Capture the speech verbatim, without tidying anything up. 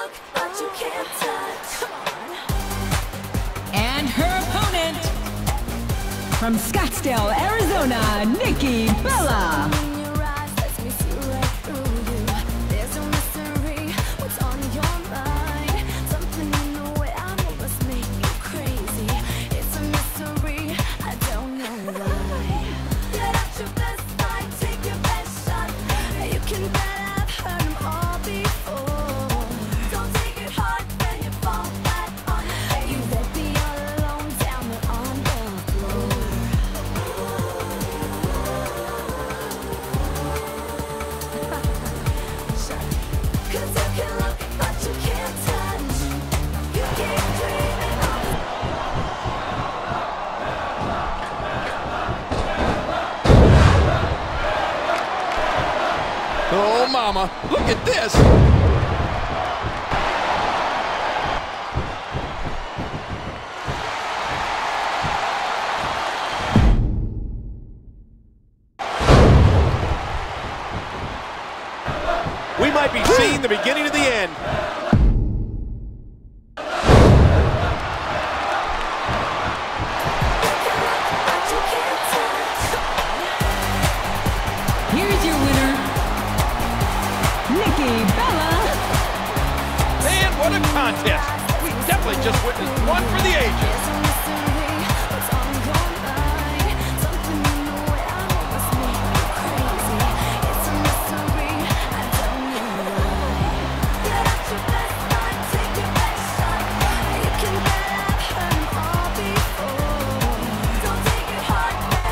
look, but you can't touch. And her opponent, from Scottsdale, Arizona, Nikki Bella. Oh, mama, look at this. We might be seeing the beginning of the end. Here's your winner, Nikki Bella. Man, what a contest. We definitely just witnessed one for the ages.